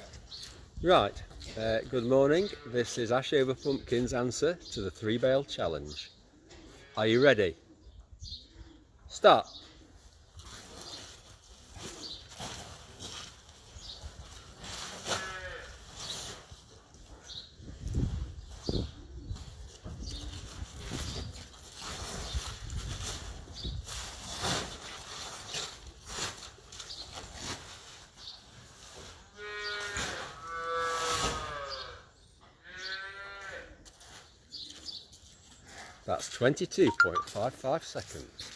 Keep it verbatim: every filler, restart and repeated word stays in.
Right, uh, good morning. This is Ash Over Pumpkin's answer to the three bale challenge. Are you ready? Start. That's twenty-two point five five seconds.